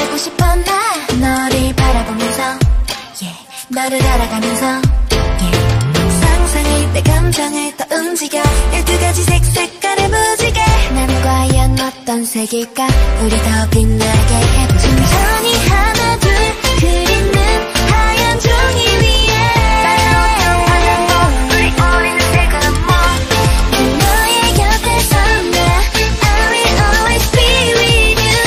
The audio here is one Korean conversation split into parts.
가고 싶어 나 너를 바라보면서 yeah. 너를 알아가면서 yeah. 상상이 내 감정을 더 움직여 12가지 색깔을 무지개 난 과연 어떤 색일까 우리 더 빛나게 해보자 천천히 하나 둘 그리는 하얀 종이 위에 우리 어린 색은 뭐 너의 곁에서 나 I will always be with you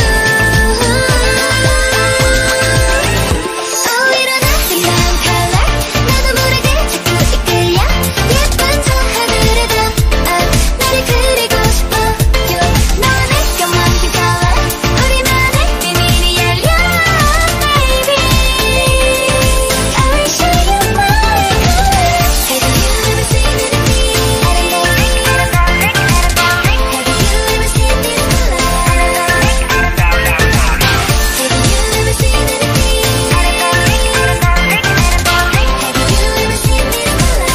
일어나 빛나는 color 나도 모르게 자꾸 이끌려 예쁜 저 하늘에 더 너를 그리고 싶어 너와 내가 만든 color 우리만의 비밀이 열려 baby I will show you my color Have you ever seen it in me? Have you ever seen this color? Have you ever seen it in me? Have you ever seen this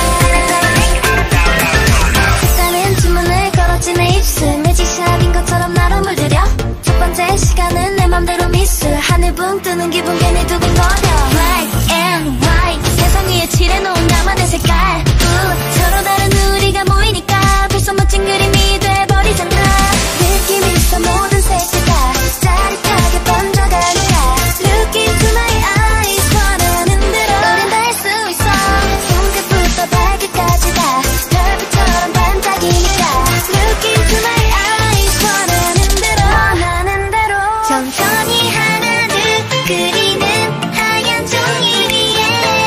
color? 색다른 주문을 걸었지 내 입술 매직샵인 것처럼 나로 물들여 첫 번째 시간은 내 맘대로 미술 하늘 붕 뜨는 기분 괜히 두근거려 Black and white 세상 위에 칠해놓은 나만의 색깔 서로 다른 우리가 모이니까 벌써 멋진 그림이 돼버리잖아 느낌 있어 모든 색들 다 짜릿하게 번져가니까 Look into my eyes 원하는 대로 우린 다 할 수 있어 손끝부터 발끝까지 다 별빛처럼 반짝이니까 Look into my eyes 원하는 대로 천천히 하나 둘 그리는 하얀 종이 위에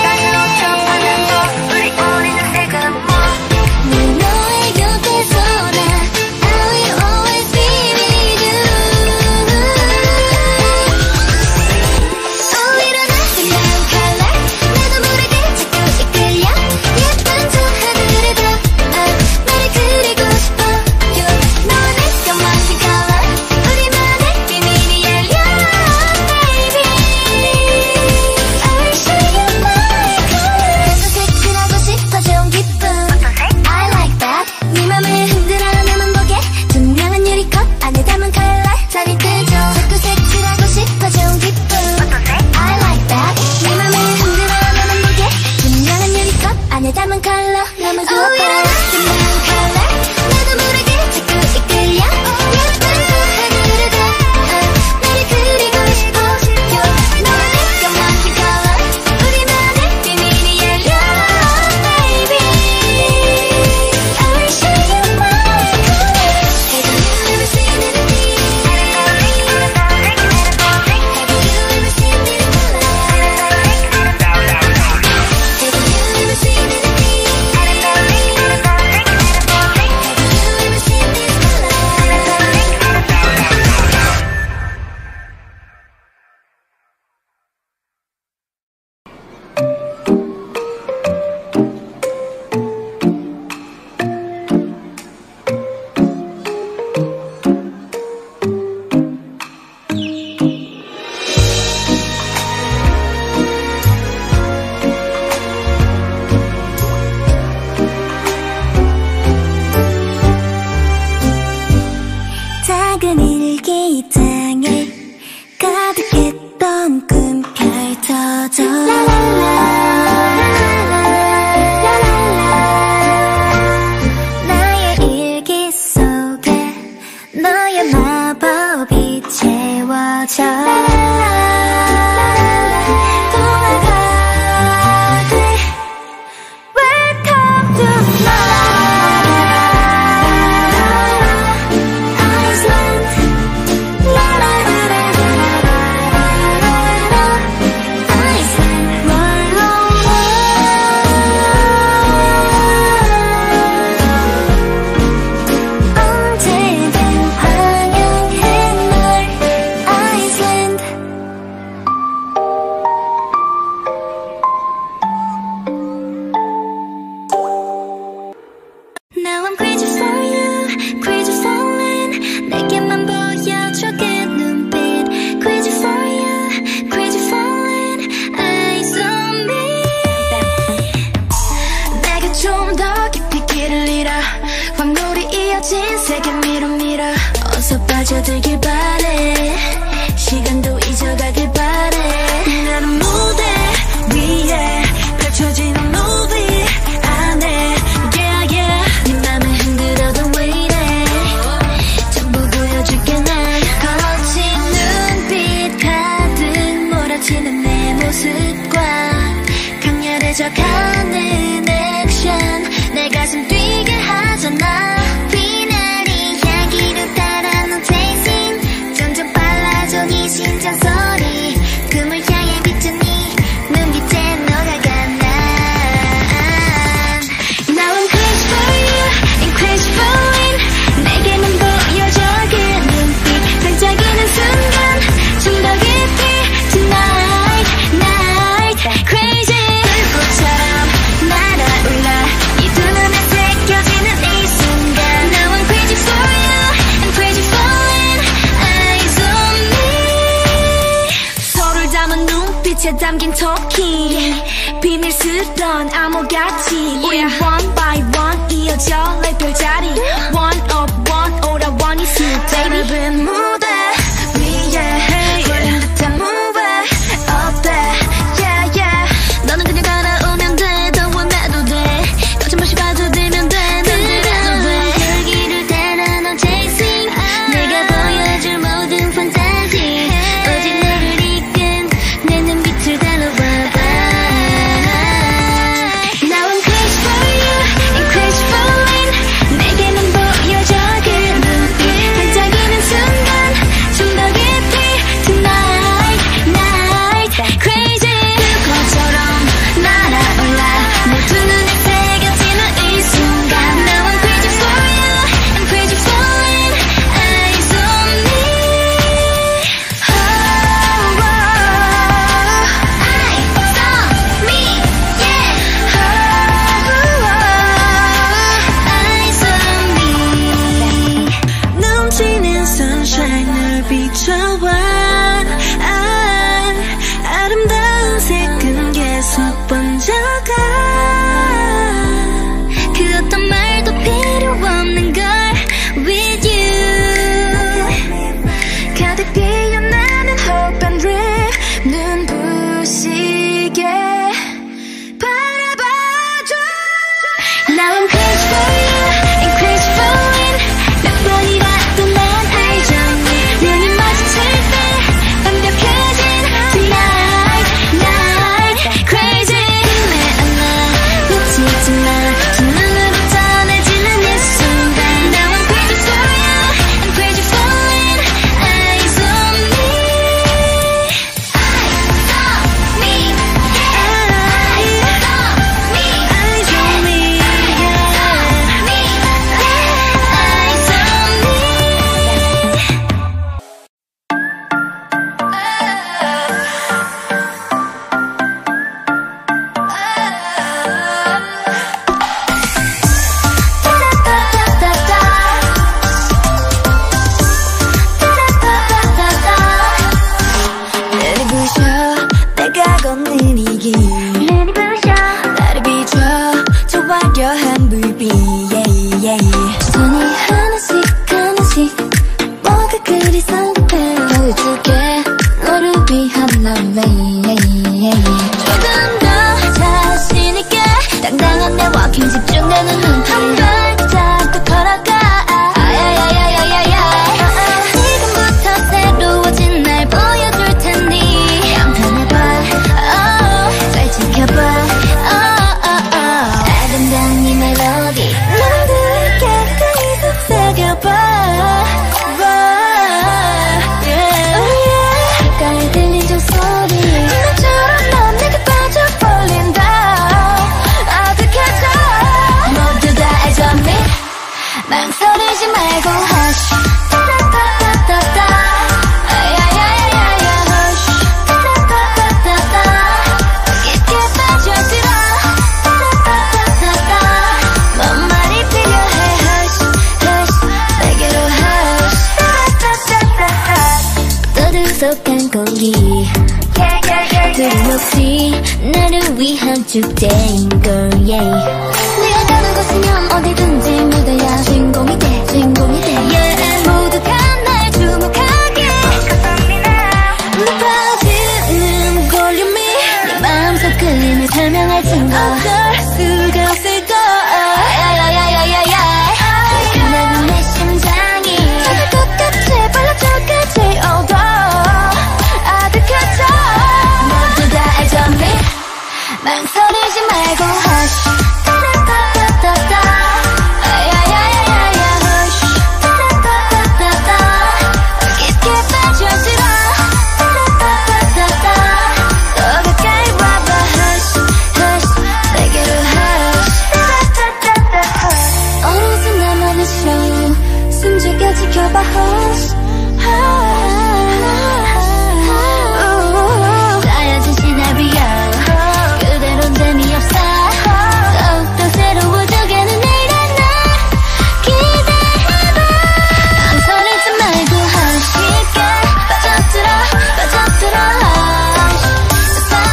우리 어린 색은 뭐 너의 곁에서 나 I will always be with you 일어나 빛나는 color 나도 모르게 자꾸 이끌려 예쁜 저 하늘에 더 너를 그리고 싶어 너와 내가 만든 color 우리만의 비밀이 열려 baby I will show you my color 색칠하고 싶어 좋은 기분 I like that 네 맘을 흔들어 나만 보게 투명한 유리컵 안에 담은 color 짜릿해져 자꾸 색칠하고 싶어 좋은 기분 I like that 네 맘을 흔들어 나만 보게 투명한 유리컵 안에 담은 color 너무 좋아 빛나는 color 나도 모르게 자꾸 이끌려 예쁜 저 하늘에 더 너를 그리고 싶어 너와 내가 만든 color 우리만의 비밀이 열려 baby I will show you my color Have you ever seen it in me? Have you ever seen this color? Have you ever seen it in me? Have you ever seen this color? 작은 일기장에 가득했던 꿈 펼쳐져 나의 일기 속에 너의 마법이 채워져 돌아가게 Welcome to my Now I'm crazy for you, crazy falling 내게만 보여줘 그 눈빛 Crazy for you, crazy falling Eyes on me 내가 좀 더 깊이 길을 잃어 광물이 이어진 세계 밀어 어서 빠져들길 바래 시간도 잊어가길 곳에 담긴 토킹 비밀스런 암호같이 우리 one by one 이어져 내 별자리 one of one all I want is you baby 넓은 무대 위에 걸린 듯한 movie 어때 yeah yeah 너는 그냥 따라오면 돼 더 원해도 돼 거침없이 빠져들면 돼 난 들어도 돼 그 길을 따라 넌 chasing 내가 보여줄 모든 판타지 오직 너를 이끈 내 눈빛을 달러봐봐 Now I'm crazy for you and crazy for it 내게만 보여줘 그 눈빛 반짝이는 순간 좀 더 깊이 tonight night crazy 그것처럼 날아올라 내 두 눈에 새겨지는 이 순간 Now I'm crazy for you I'm crazy for it eyes on me oh, oh. Eyes on me yeah oh, oh. Eyes on me 넘치는 sunshine을 비춰와 아름다운 색은 계속 번져가 그 어떤 말도 필요 없는 걸 with you 가득 피어나는 hope and dream 눈부시게 바라봐줘 Now I'm crazy for you and crazy for it 몇 번이라도 난 알잖니 눈이 마주칠 때 완벽해진 tonight night crazy 꿈에 안아 놓치지 마두 눈으로 전해지는 이 순간 Now I'm crazy for you I'm crazy for it eyes on me eyes on me eyes on me eyes on me 눈이 부셔 내가 걷는 이 길 눈이 부셔 나를 비춰 저 화려한 불빛 yeah, yeah. 손이 하나씩 하나씩 뭐가 그리 상쾌해 보여줄게 너를 위한 love 조금 더 자신있게 당당한 내 walking 집중되는 눈빛 한 발짝 더 걸어가 지금부터 새로워진 날 보여줄 테니 감탄해봐 잘 지켜봐 아름다운 이 멜로디 너를 깨끗이 속삭여봐 가까이 들린 저 소리 너처럼 난 내게 빠져버린다 아득해져 모두 다 eyes on me 망설이지 말고 hush 따라따따따따 야야야야야 hush 따라따따따따 깊게 빠져들어 따라따따따따 뭔 말이 필요해 hush hush 내게로 hush 따라따따따따 떠들썩한 공기 들음없이 나를 위한 축제인 걸 yeah. 내가 가는 곳이면 어디든지 무대야 주인공이 돼 주인공이 돼 yeah. 모두 다 날 주목하게 높아지는 볼륨이 네 마음속 끌림을 설명할 증거 어쩔 수가 없을까 야야야야야야 나는 내 심장이 터질 것 같아 빨라져가지 oh 아득해져 모두 다 eyes on me 망설이지 말고 hush 따라따따따따 야야야야야 hush 따라따따따따 깊게 빠져들어 따라따따따따 더 가까이 와봐 hush hush 내게로 hush 따라따따따따 어느새 나만의 show 숨죽여 지켜봐 hush 쌓여진 시나리오 그대로는 재미없어 더욱더 새로워져가는 내일의 날 기대해봐 망설이지 말고 쉽게 빠져들어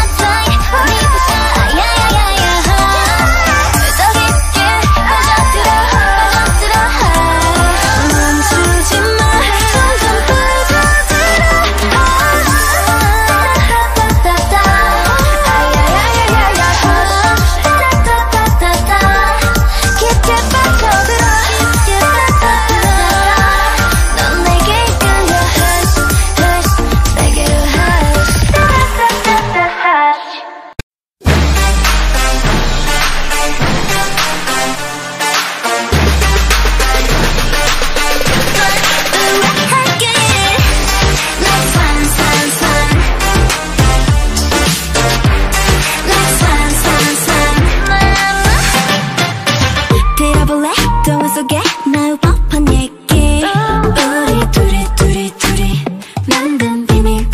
속에 나올 법한 얘기 우리 둘이 만든 비밀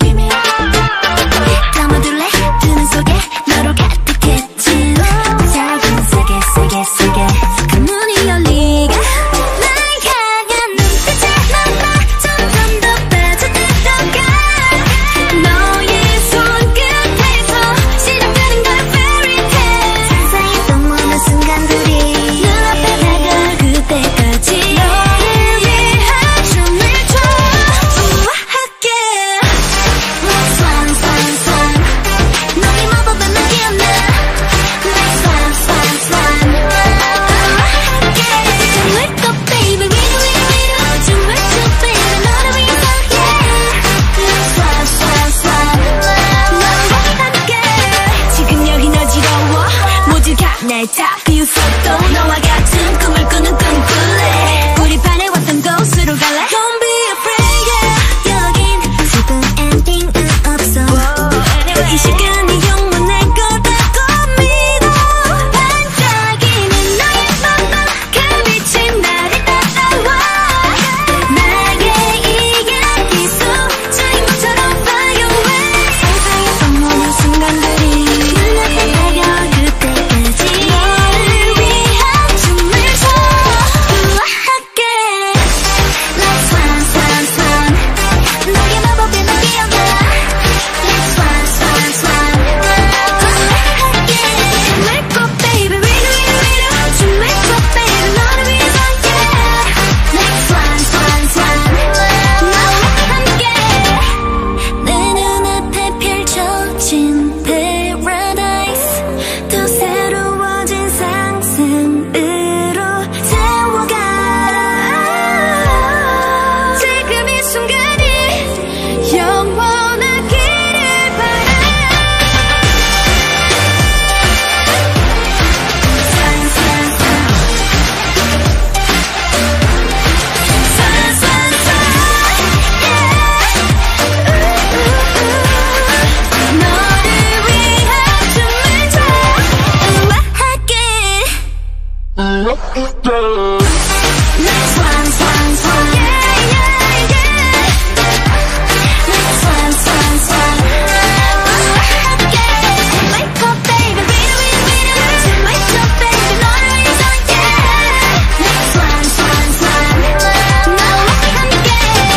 담아둘래 두 눈 속에 너를 가득했지 작은 세계 그 문이 열리가 날 향한 눈빛에 맘마 점점 더 빠져들어가 너의 손끝에서 시작되는 걸 fairy tale 상상했던 모든 순간들이 눈앞에 다가올 그때까지 너를 위한 춤을 춰 우아하게 Like swan 너의 마법에 난 기억나 Like swan 우아하게 춤을 춰 baby 위로 춤을 춰 baby 너를 위해서 yeah Like swan 너와 함께 지금 여긴 어지러워 모두가 날 다 비웃어도 너와 같은 꿈을 꾸는 꿈꿀래 우리 반에 왔던 곳으로 갈래 Don't be afraid yeah 여긴 슬픈 엔딩은 없어 이 시간이 영원할 거라고 믿어 반짝이는 너의 맘마 그 빛이 나를 따라와 나의 이야기 속 주인공처럼 fly away 상상했던 모든 순간들이 눈앞에 다가올 그때까지 너를 위한 춤을 춰 우아하게 Like swan 너의 마법에 난 기억나 Like swan 우아하게 춤을 춰 baby 위로 춤을 춰 baby 너를 위해서 yeah Like swan 너와 함께 내 눈앞에 펼쳐진 paradise 더 새로워진 상상으로 태워가 지금 이 순간이 영원하기를 바라 너를 위한 춤을 춰 우아하게 Like swan yeah Like swan 우아하게 춤을 춰 baby 위로 춤을 춰 baby 너를 위해서 yeah Like swan 너와 함께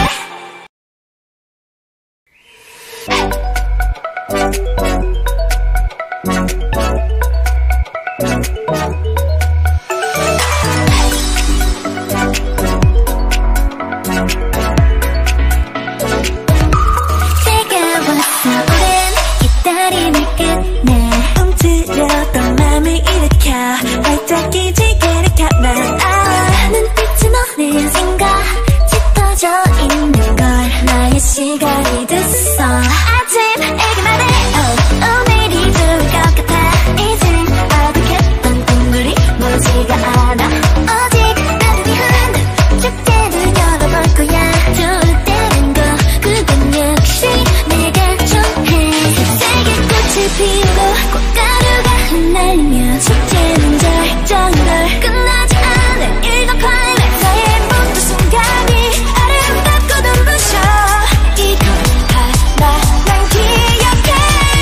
뜨거웠어 오랜 기다림을 끝내 움츠렸던 맘을 일으켜 활짝 기지개를 켜봐 눈빛이 너를 생각 짙어져 있는 걸 나의 시간이 됐어 아침 일기만 해 오늘이 좋을 것 같아 이젠 아득했던 꿈들이 멀지가 않아 오직 나를 위한 축제를 열어볼 거야 좋을 때는 거 그건 역시 내가 정해 색색의 꽃을 피우고 꽃가루가 흩날리며 축제는 절정으로 끝나지 않을 일과 클라이맥스 나의 모든 순간이 아름답고 눈부셔 이건 하나만 기억해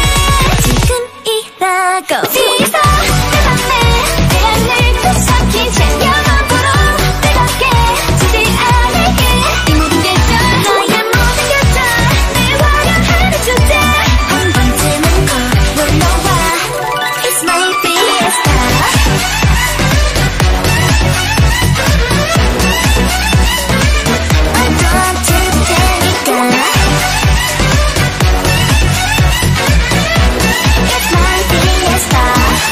지금이라고 뒤에서 내 맘에 내 안을 구석히 챙겨만 보러 뜨겁게 지지 않을게 이 모든 계절 너의 모든 계절 내 화려한 주제 한 번쯤은 걸 너와 It's my fiesta 어떤 주제니까 It's my fiesta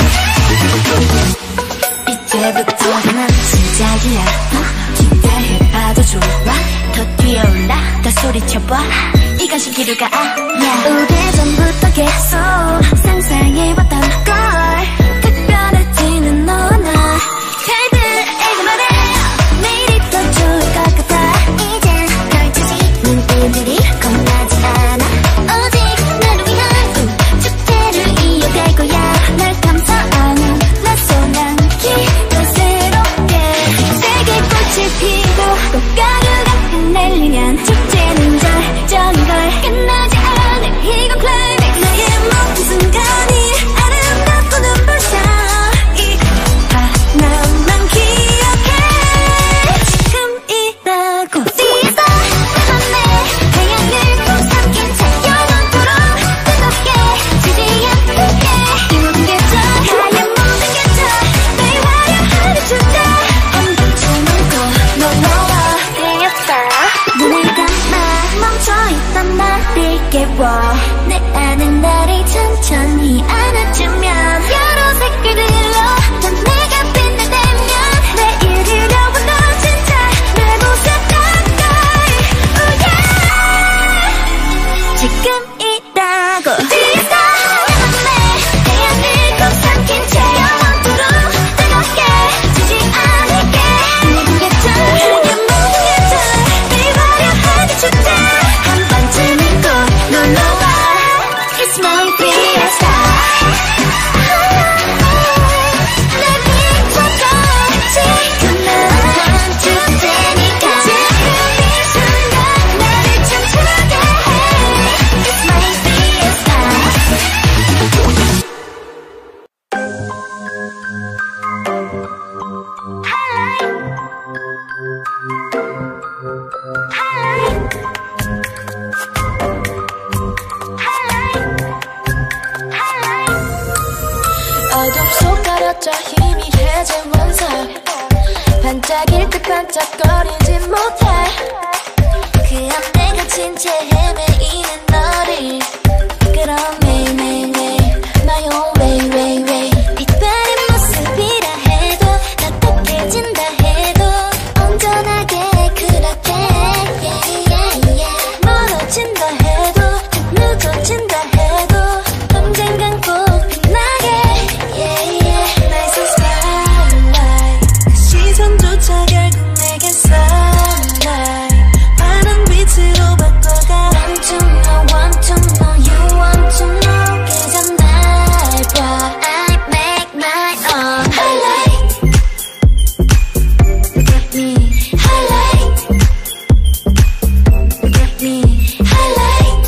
이제부터가 난 시작이야 기대해봐도 좋아 더 뛰어올라 더 소리쳐봐 이건 시기류가 아니야 오래전부터 계속 상상해왔던 걸 특별해지는 너와 나 별들에게 말해 내일이 더 좋을 것 같아 이젠 펼쳐지는 일들이 겁나지 않아 오직 나를 위한 축제를 이어갈 거야 날 감싸 안은 낯선 향기 더 새롭게 꽃가루가 흩날리면 축제는 절정이걸 끝나지 않을 이건 클라이맥스 나의 모든 순간이 아름답고 눈부셔 이 하나만 기억해 지금이라고 뒤에서 내 맘에 태양을 꼭 삼킨 채 영원토록 뜨겁게 지지 않게 이 모든 게 저 하얀 모든 게 저 내 화려하는 축제 언제쯤 오고 놀러와 되었어 눈을 감아 멈춰있던 나를 깨워 내 안에 나를 천천히 안아주면 여러 색깔들로 넌 내가 빛날 때면 내일 그려본 너 진짜 내 모습 가까이 oh yeah 지금이라고 뒤에서 내 맘에 태양을 꼭 삼킨 채 영원토록 뜨겁게 지지 않을게 모든 게 저 하얀 모든 게 저 내 화려한 축제 한 번쯤은 꼭 놀러와 It's my fiesta 날 비춰줘 지금은 축제니까 지금 이 순간 나를 춤추게 해 It's my fiesta 어둠 속 가려져 희미해진 원석 반짝일 듯 반짝거리지 못해 그 앞 내가 진채 헤매이는 너를 그럼 매일매일 My own way way way 빛바랜 모습이라 해도 답답해진다 해도 온전하게 그렇게 yeah, yeah, yeah. 멀어진다 해도 늦어진다 해도 언젠간 꼭 빛나게 yeah, yeah. Nice as starlight 그 시선조차 결국 내겐 sunlight 파란 빛으로 바꿔가 Want to know, want to know, you want to know 그저 날 봐 I make my own highlight Look at me highlight Look at me highlight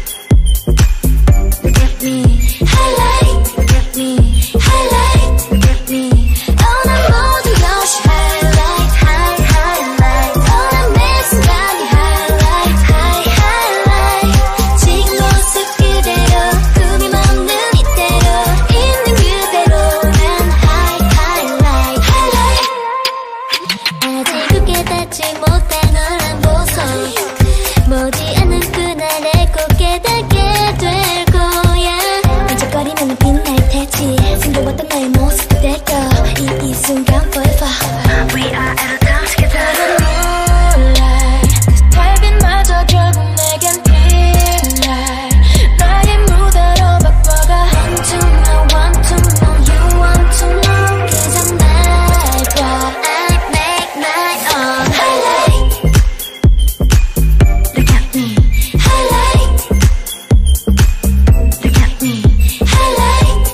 Look at me highlight Look at me highlight Look at me 난 모든 것이 highlight high highlight 난 매 순간이 highlight high highlight 지금 모습 그대로 꿈이 없는 이대로 있는 그대로 난 high highlight highlight 아직 깨닫지 못한 너란 보석 머지않는 그날에 꼭 깨닫게 될 거야 반짝거리면 빛날 테지 숨겨왔던 나의 모습 그대로 이 순간 forever We are at a time together Moonlight 그 달빛마저 결국 내겐 빛날 나의 무대로 바꿔가 Want to know, want to know, you want to know 그저 날 봐 I make my own highlight Look at me highlight Look at me highlight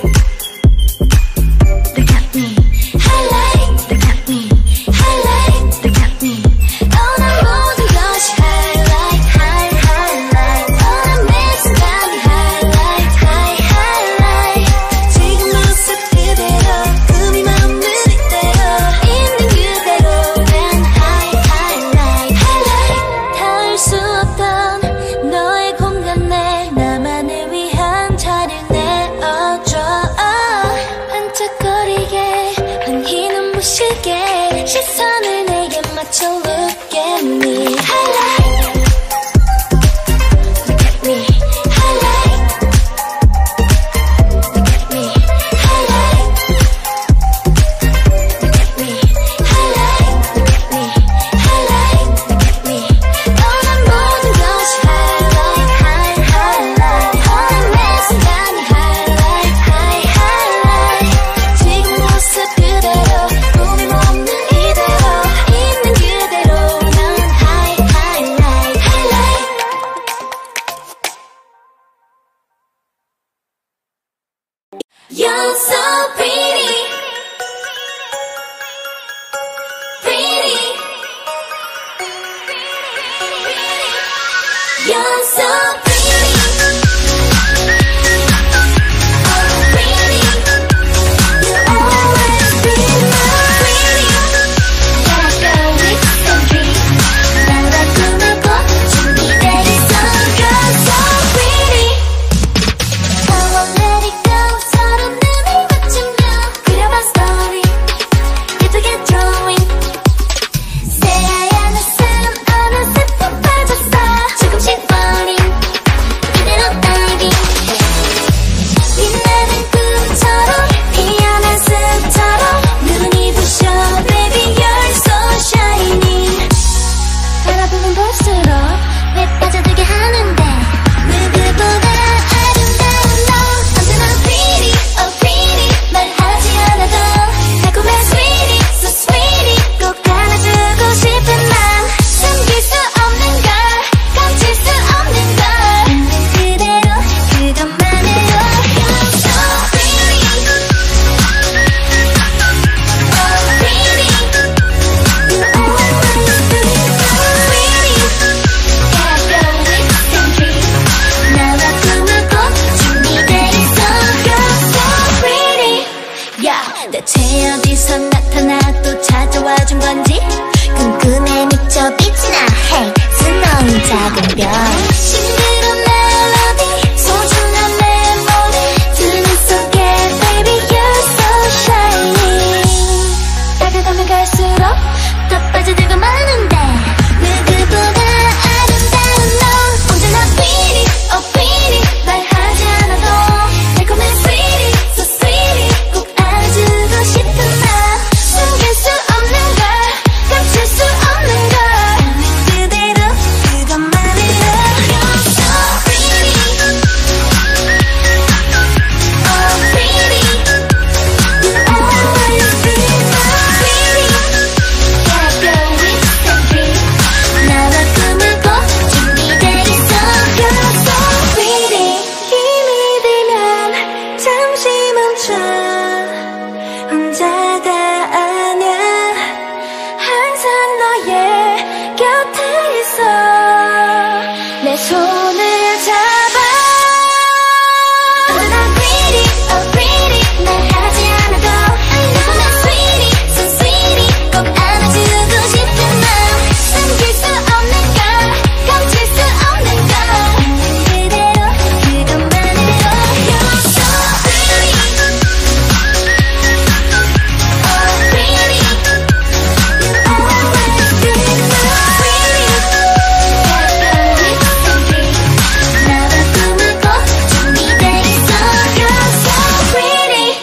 Look at me highlight Look at me highlight Look at me 난 모든 것이 highlight high highlight 난 매 순간이 highlight high highlight 지금 모습 그대로 꿈이 없는 이대로 있는 그대로 난 high highlight highlight 닿을 수 없던 너의 공간에 나만을 위한 자리를 내어줘 반짝거리게 환히 눈부시게 시선을 내게 맞춰 Look at me highlight Look at me highlight Look at me highlight Look at me highlight Look at me highlight Look at me 난 모든 것이 highlight high highlight 난 매 순간이 highlight high highlight 지금 모습 그대로 꿈이 없는 이대로 있는 그대로 있어 내 손을 잡아 난 pretty, oh pretty 날 하지 않아도 난 sweetie, so sweetie 꼭 안아주고 싶은 마음 숨길 수 없는 걸 감출 수 없는 걸 있는 그대로 그것만으로 You're so pretty Oh pretty You always be so pretty 나와 꿈을 꿔 준비돼 있어 You're so pretty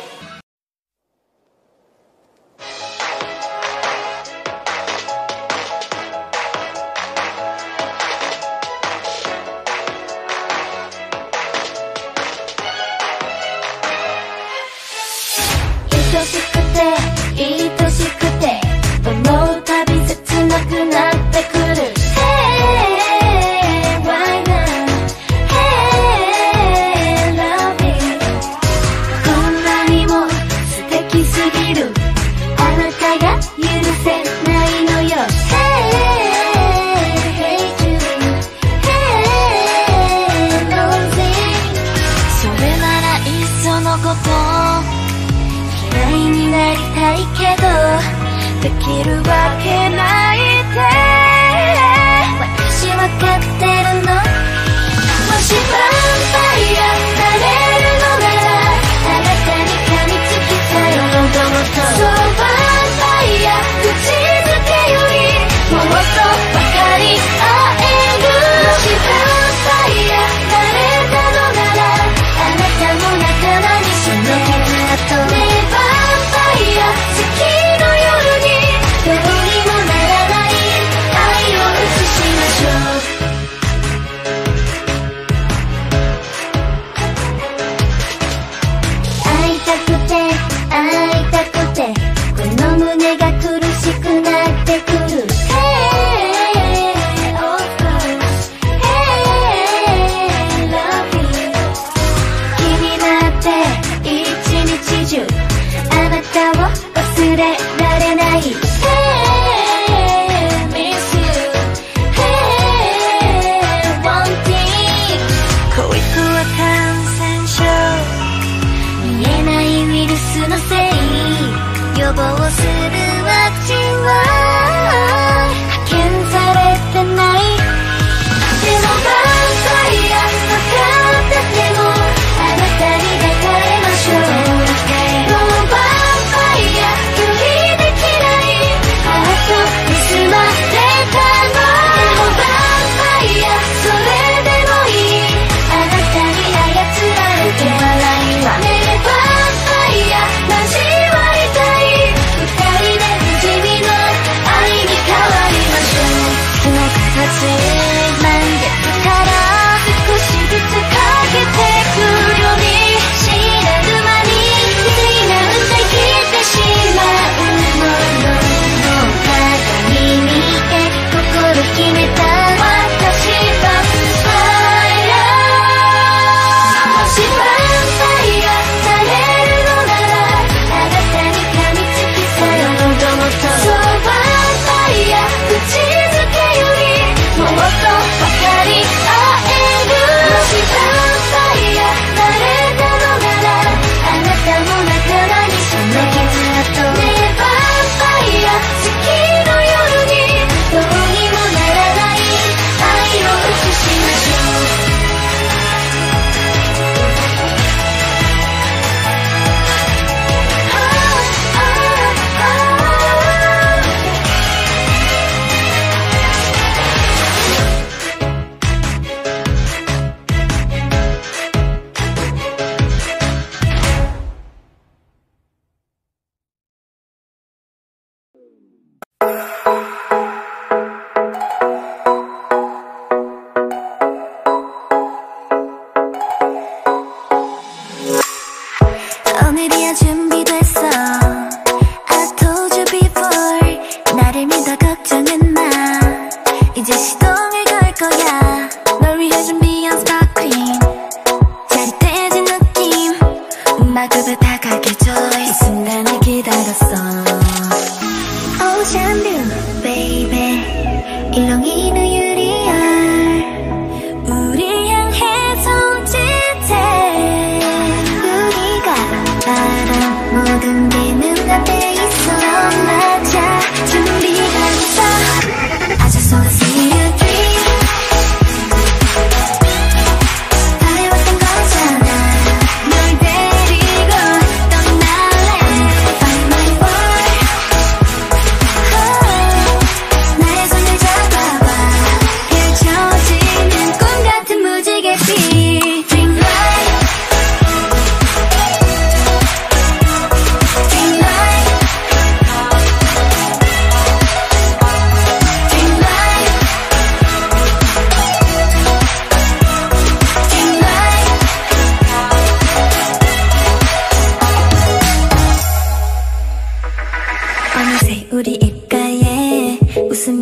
이 도시 끝에 이 도시 끝에 모두 다 비슷한 그 앞에 굴을 Hey why not Hey love it こんなにも素敵すぎるあなたが許せないのよ Hey hate you Hey losing それならいっそのこと嫌いになりたいけどできるわけないって私わかってるのもしヴァンパイアなれるのならあなたに噛みつきたいそうヴァンパイア口づけよりもっと分かり合えるもしヴァンパイアなれたのならあなたも仲間にその絆とねえヴァンパイア好きの夜にどうにもならない愛を映しましょう会いたくて会いたくてこの胸が苦しくなってくる Hey of course Hey love you 気になって一日中あなたを忘れられない Hey miss you Hey wanting 恋とは感染症見えないウイルスのせい予防するワクチンは派遣されてないでもヴァンパイア分かっててもあなたに抱かれましょうもうヴァンパイア距離できないハート盗まれたのでもヴァンパイアそれでもいいあなたに操られて笑いはねえヴァンパイア交わりたい二人で不死身の愛に変わりましょうその形満月から少しずつかけてくように知らぬ間に水なんて消えてしまうものの鏡見て心決めた私はファイヤーもしヴァンパイアなれるのならあなたに噛みつきたいそうヴァンパイア口づけよりもっと分かり合えるもしヴァンパイアなれたのならあなたも仲間にその絆とねえヴァンパイア好きの夜にどうにもならない愛を映しましょう 오늘이야 준비됐어 I told you before 나를 믿어 걱정은 마 이제 시동을 걸 거야 널 위해 준비한 스파클링 짜릿해진 느낌 음악으로 다가게 줘 이 순간을 기다렸어 Ocean Blue baby 일렁이는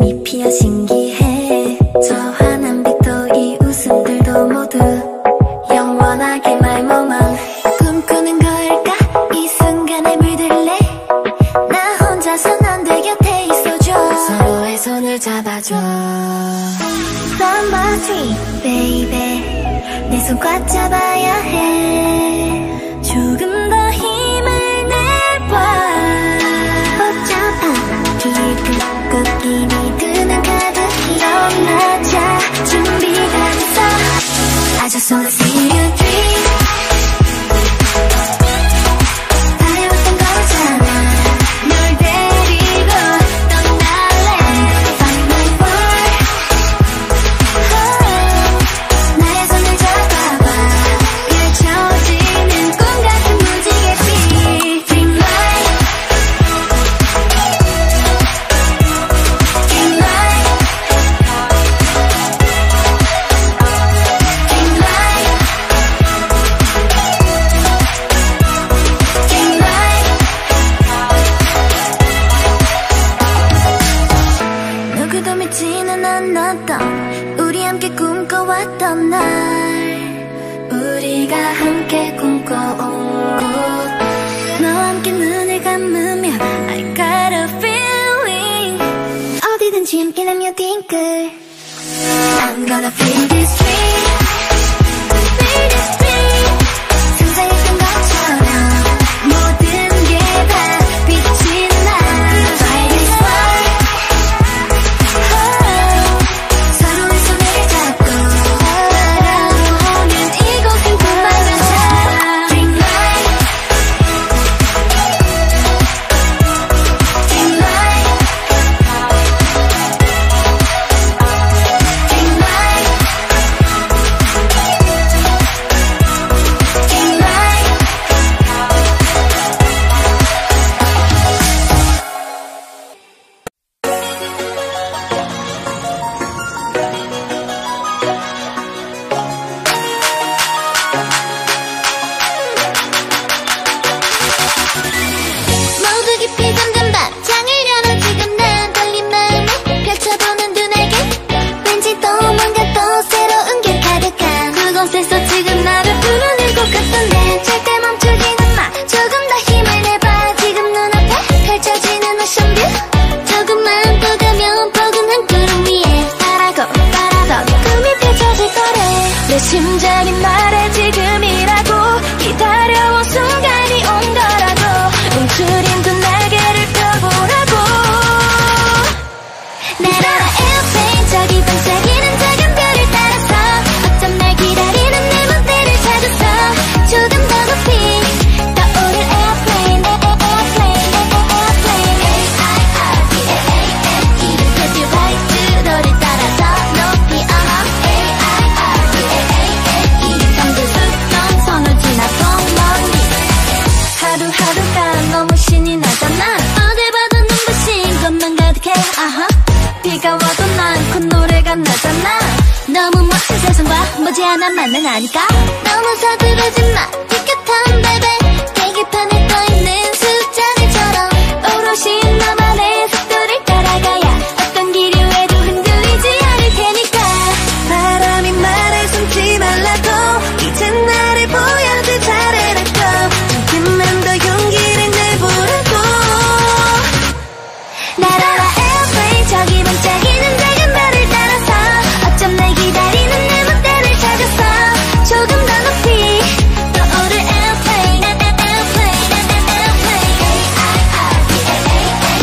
웃음이 피어 신기해. 저 환한 빛도 이 웃음들도 모두 영원하게 my moment. 꿈꾸는 걸까 이 순간에 물들래. 나 혼자선 안 돼 곁에 있어줘. 서로의 손을 잡아줘. Number 3 baby 내 손 꽉 잡아야 해. 조금 더 힘을 내봐. 복잡한 기분 꼭 이미 드는 가득히 일어나자. 준비가 됐어. I just wanna see you dream. 바래왔던 거잖아. 널 데리고 떠날래. Find my boy. 나의 손을 잡아봐. 펼쳐지는 꿈 같은 무지개 빛. Dream light. Dream light. Dream light. Dream light. 누구도 믿지는 않았던 우리 함께 꿈꿔왔던 날. 우리가 함께 꿈꿔온 곳. 너와 함께 눈을 감으면 I got a feeling. 어디든지 함께라면 딩글. I'm gonna feel this dream. Feel this dream. 상상했던 것처럼 모든 게 다 빛이 나. Fly this way. 서로의 손을 잡고 바라보면 이곳은 꿈만 같아. Dream light. Dream light. Dream light. Dream light. 모두 깊이 잠든 밤 창을 열어 지금 난 떨린 마음에 펼쳐보는 눈에게 왠지 또 뭔가 또 새로운 게 가득한 그곳에서 지금 나를 부르는 것 같던데 절대 멈추지는 마. 조금 더 힘을 내봐. 지금 눈앞에 펼쳐지는 오션 뷰. 조금만 더 가면 포근한 구름 위에 바라고 바라던 꿈이 펼쳐질 거래. 내 심장이 말해 지금이라고. 기다려온 순간이 온 거라고. 움츠린 두 날개를 펴보라고. 날아라 airplane. 저기 반짝이는 작은 별을 따라서 어쩜 날 기다리는 내 맘대를 찾았어. 조금 더 높이 떠오를 airplane. airplane. airplane. A-I-R-P-L-A-N-E. Happy right 너를 따라서 높이 A-I-R-P-L-A-N-E. 잠들 숲던 손을 지나서 멀리. 하루하루가 너무 신이 나잖아. 어딜 봐도 눈부신 것만 가득해. 아하. 비가 와도 많고 노래가 나잖아. 너무 멋진 세상과 머지않아 만나니까. 너무 서두르지 마. 티켓한 베베. 계기판에 떠있는 숫자들처럼 오롯이 너만의 속도를 따라가야 어떤 길 위에도 흔들리지 않을 테니까. 바람이 말을 숨지 말라고. 이젠 나를 보여줄 차례라고. 조금만 더 용기를 내보라고. 날아라 airplane. 저기 반짝이는 작은 별을 따라서 어쩜 날 기다리는 내 맘대를 찾았어. 조금 더 높이 떠오를 airplane. airplane. airplane. A-I-R-P-L-A-N-E.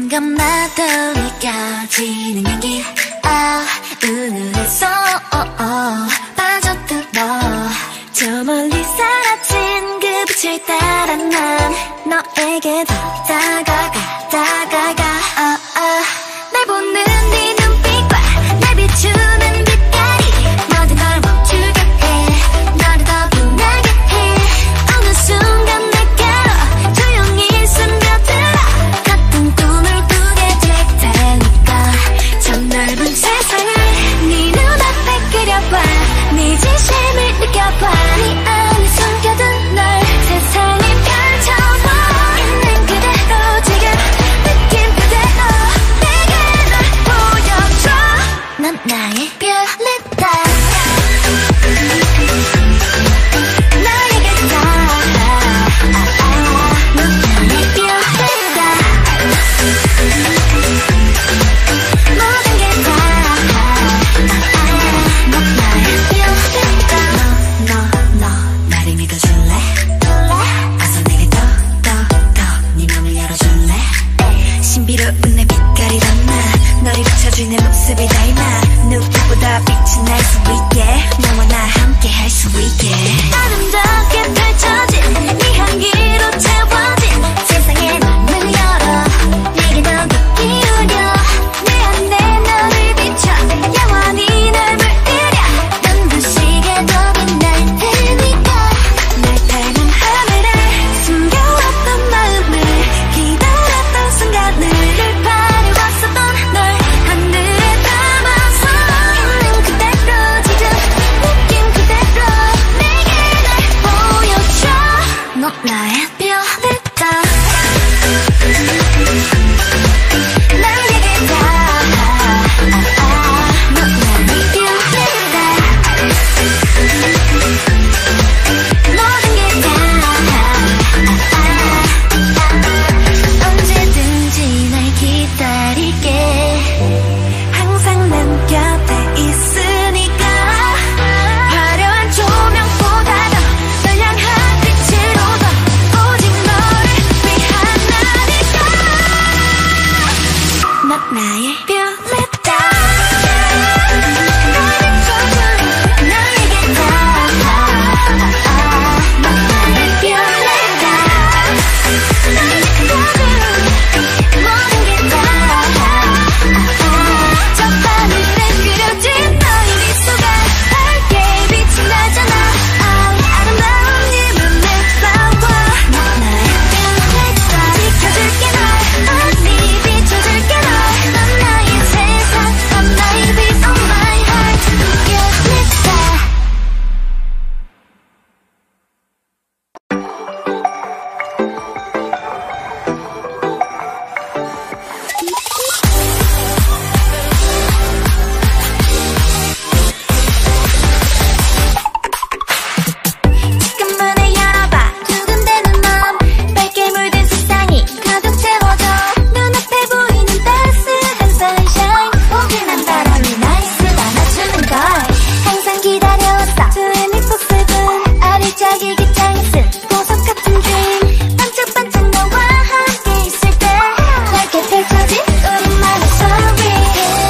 순간마다 느껴지는 향기 우울해서 빠져들어 저 멀리 사라진 그 빛을 따라 난 너에게 더 다가가 날 보는 네 눈빛과 날 비추는 빛깔이 모든 걸 멈추게 해 너를 더 빛나게 해 어느 순간 내게로 조용히 스며들어 같은 꿈을 꾸게 될 테니까 저 넓은 세상을 네 눈앞에 그려봐 네 진심을 느껴봐 네 안에 숨겨둔 널 세상에 펼쳐봐 있는 그대로 지금 느낌 그대로 내게 날 보여줘 넌 나의 별이다 너에게 다 넌 나의 별이다 모든 게 다 넌 나의 별이다 너 나를 믿어줄래? 어서 내게 더 네 맘을 열어줄래? 신비로운 내 빛깔이란 나 너를 비춰줄 내 모습이 닮아 누구보다 빛이 날 수 있게 너와 나 함께 할 수 있게 아름답게 펼쳐진 네 향기로 채워진 세상의 문을 열어 내게 더 깊이 울려 내 안에 너를 비춰 영원히 널 물들여 눈부시게 더 빛날 테니까 날 닮은 하늘에 숨겨왔던 마음을 기다렸던 순간을 늘 바래왔었던 널 하늘에 담아서 있는 그대로 지금 느낌 그대로 내게 날 보여줘 넌 나의 별이다 나에게 다 넌 나의 별이다 모든 게 다 언제든지 날 기다릴게 항상 난 곁에 있으니까 화려한 조명보다 널 향한 빛으로 더 오직 너를 위한 나니까 넌 나의 별이다 날 비춰준 너에게 다 넌 나의 별이다 날 지켜준 모든 게 다 저 하늘에 그려진 너의 미소가 밝게 빛이 나잖아 아름다운 네 눈에 싸워 넌 나의 별이다 지켜줄게 널 언니 비춰줄게 넌 나의 세상 넌 나의 빛 on my heart 별이다 지금 문을 열어봐 두근대는 맘 밝게 물든 세상이 가득 채워져 눈앞에 보이는 따스한 sunshine 포근한 바람이 날 쓰다놔주는 걸 항상 기다려왔어 24/7 아리짝이기 짱쓴 보석 같은 dream 반짝반짝 너와 함께 있을 때 넓게 펼쳐진 우리만의 story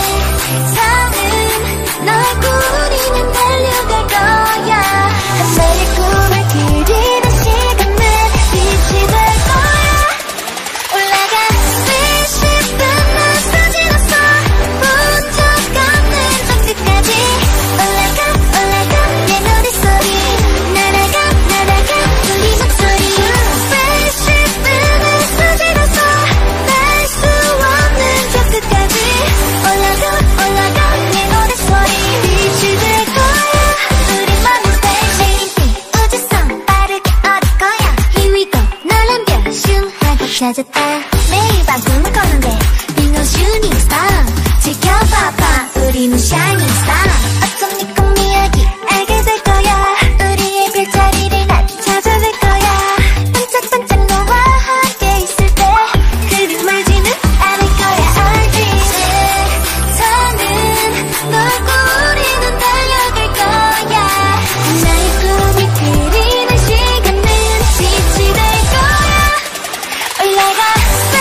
세상은 널 꾸리는 달려갈 거야 하나의 꿈을 그리는 시간은 빛이 될 거야 올라가 spaceship은 널 사진했어 본 적 없는 저 끝까지 올라가 내 노랫소리 날아가 우리 목소리 spaceship은 널 사진했어 날 수 없는 저 끝까지 올라가 내 노랫소리 빛이 될 거야 우리만의 spaceship 우주선 빠르게 얻을 거야 Here we go 너란 별 슝하게 찾았다 매일 밤 꿈을 꿨는데 Being a shooting star 지켜봐봐 우리는 shining star 어쩜 네 꿈 이야기 알게 될 거야 우리의 별자리를 난 찾아낼 거야 반짝반짝 너와 함께 있을 때 그리 멀지는 않을 거야 Our dream 세상은 널 꾸리는 달려갈 거야 나의 꿈을 그리는 시간은 빛이 될 거야 올라가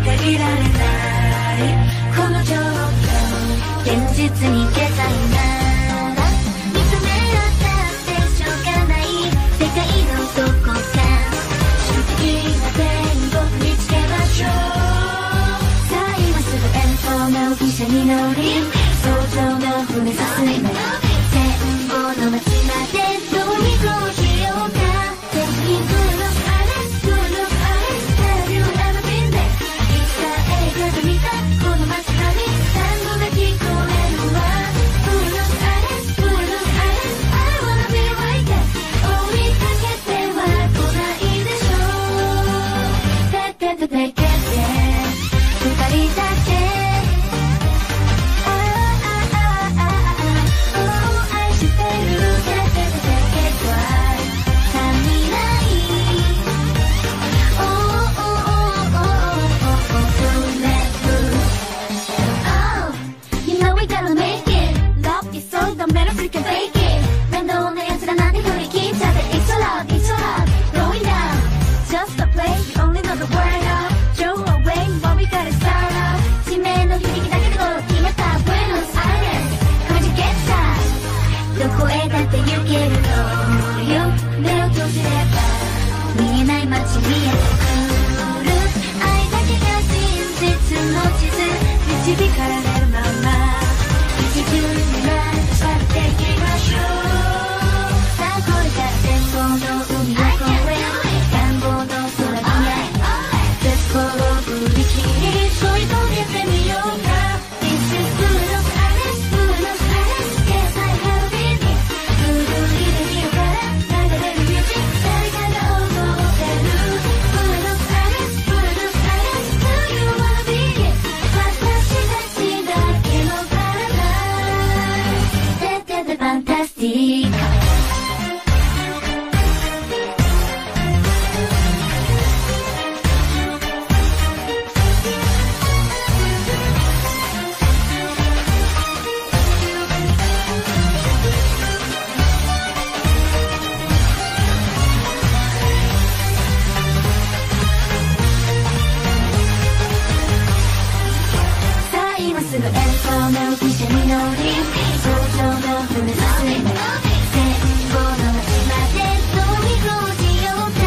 いられないこの状況現実に消さいなら見つめ合ったってしょうがない世界のどこか主的な点を見つけましょうさあ今すぐ遠方の汽車に乗り早朝の船進め線路の街までどうにこしようか Take me to the palace, to the palace Have you ever been there? いつか映画で見たこの街並み単語が聞こえるわ To the palace, to the palace I wanna be right there 追いかけては来ないでしょうてってててけて二人だけどこへだって行けるのよ目を閉じれば見えない街見えてくる愛だけが真実の地図導かれるまま一途にまた去っていきましょうさあこれから天候の海を越え願望の空にない絶望を振り切り沿い遂げてみようか This is Buenos Aires, Buenos Aires Yes, I have been here 古いレディオから流れるミュージック誰かが思ってる Buenos Aires, Buenos Aires Do you wanna be here 私たちだけのパラダイスてっててファンタスティックすぐ遠方の汽車に乗り早朝の船進め線路の街までどうにこしようか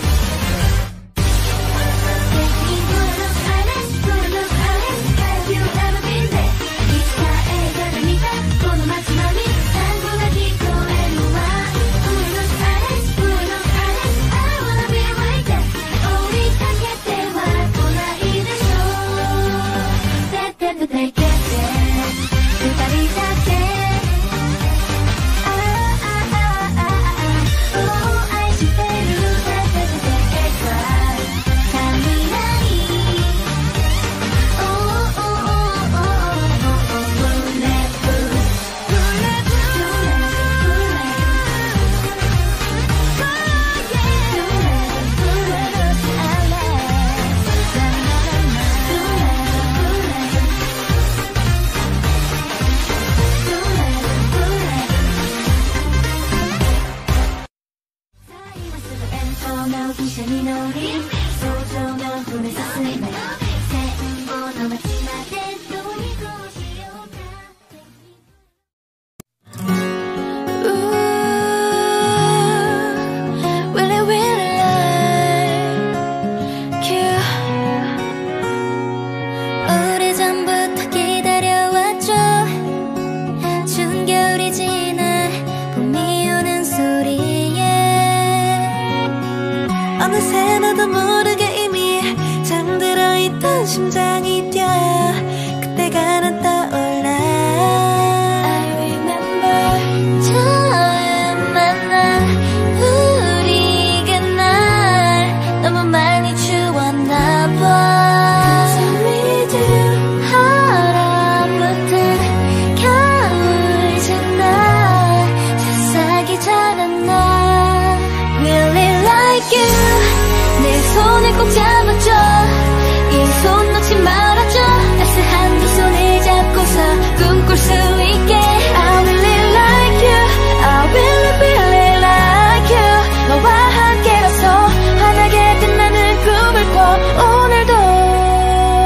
Take me Buenos Aires, Buenos Aires Have you ever been there? いつか映画で見たこの街並み単語が聞こえるわ Buenos Aires, Buenos Aires I wanna be right there 追いかけては来ないでしょうてっててて二人だけ愛してるだけは足りない汽車に乗り早朝の船進め線路の街までどうにこしようか Really really like you 오래전부터 기다려왔죠 추운 겨울이 지나 봄이 오는 소리에 어느새 나도 모르게 이미 잠들어 있던 심장이 뛰어요 그때가 난 떠올라 I remember 처음 만난 우리가 날 너무 많이 추웠나 봐 Cause 얼어붙은 겨울 지나 새싹이 자랐나 Really like you 내 손을 꼭 잡아줘 이 손 놓지 말아줘 따스한 두 손을 잡고서 꿈꿀 수 있게 I really like you I really really like you 너와 함께라서 환하게 빛나는 꿈을 꿔 오늘도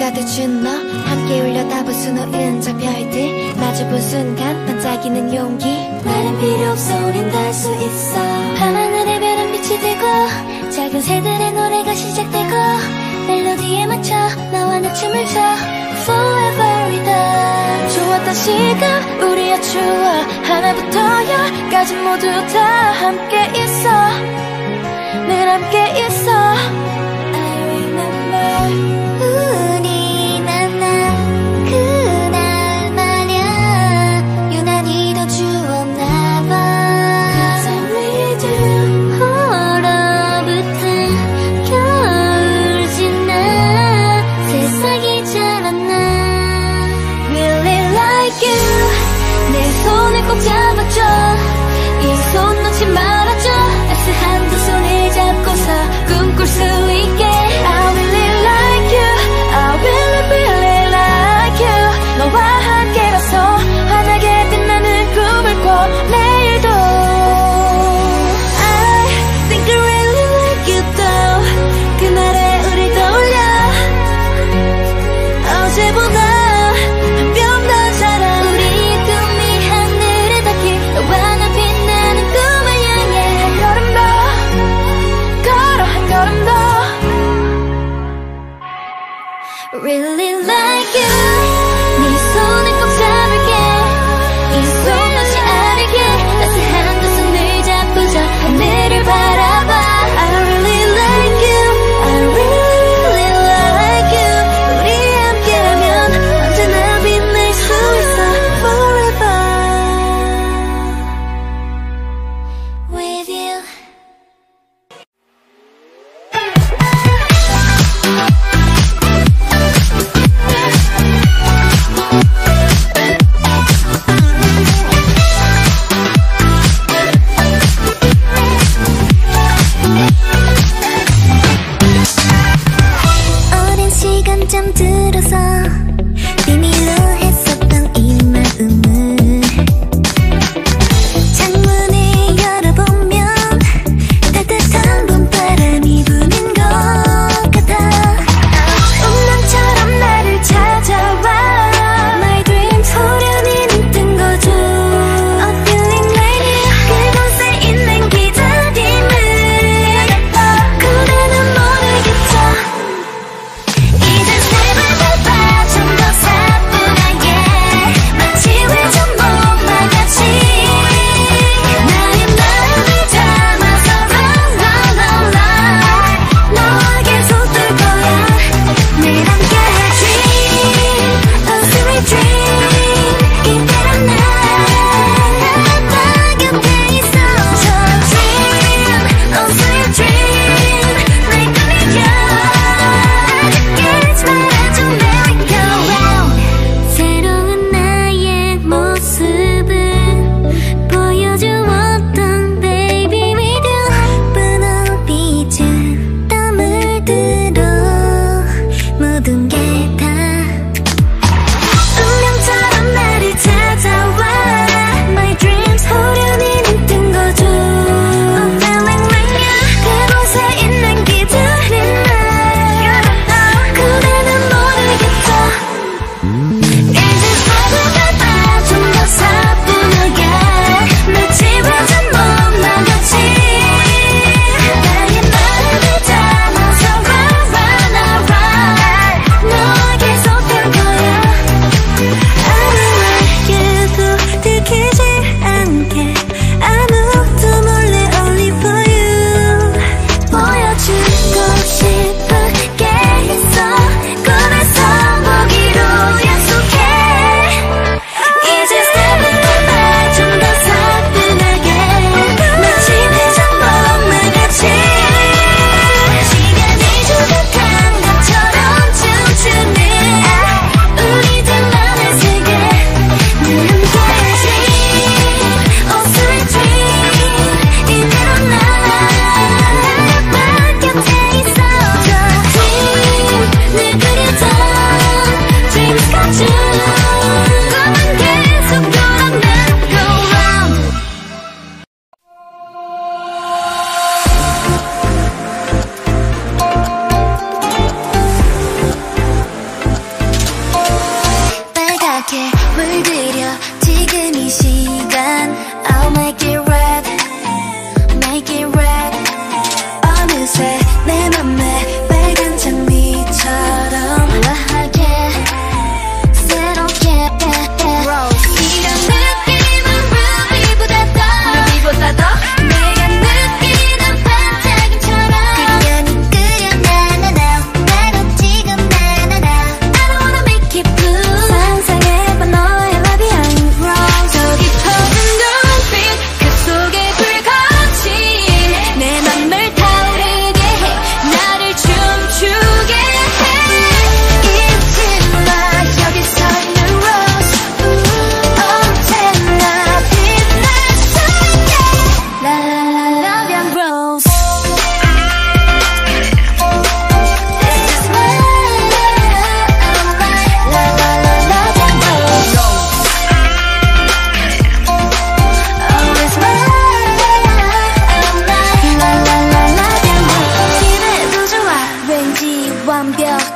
가득준 너 함께 울려다볼 수놓은 저 별들 마주본 순간 반짝이는 용기 말은 필요 없어 우린 다 할 수 있어 밤하늘의 별은 빛이 되고 작은 새들의 노래가 시작되고 멜로디에 맞춰 너와 나 춤을 춰 Forever with us 좋았던 시간 우리의 추억 하나부터 열까지 모두 다 함께 있어 늘 함께 있어 I remember 우리 만난 그날 말야 유난히 더 추웠나봐 Cause I'm with you 얼어붙은 겨울 지나 세상이 자랐나 Really like you 내 손을 꼭 잡아줘 이 손 놓지 말아줘 애쓰한 두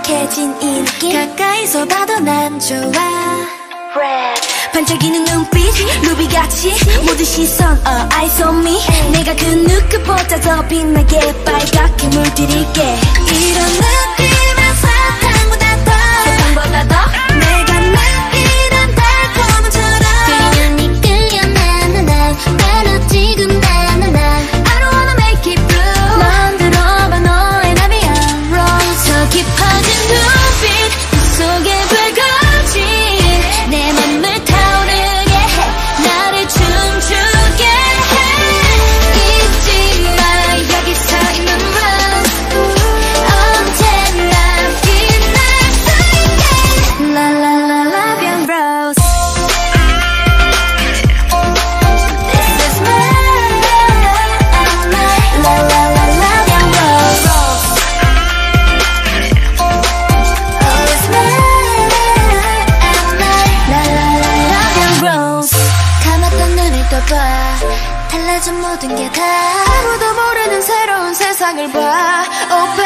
익숙해진 이 느낌 가까이서 봐도 난 좋아 반짝이는 눈빛 루비같이 모든 시선 eyes on me 내가 그 누구보다 더 빛나게 빨갛게 물들일게 이런 느낌은 사탕보다 더 내가 느끼는 달콤함처럼 끌려 나나나 바로 지금 나나나 I don't wanna make it blue 만들어봐 너의 나비야 Rose 더 깊어진 눈빛 그 속에 불거진 내 맘을 타오르게 해 나를 춤추게 해 잊지 마 여기 서 있는 Rose 언제나 빛날 수 있게 La la la la bien Rose This is mine La la la la bien Rose Oh it's mine La la la la bien Rose 감았던 눈을 떠봐 달라진 모든 게 다 아무도 모르는 새로운 세상을 봐 Open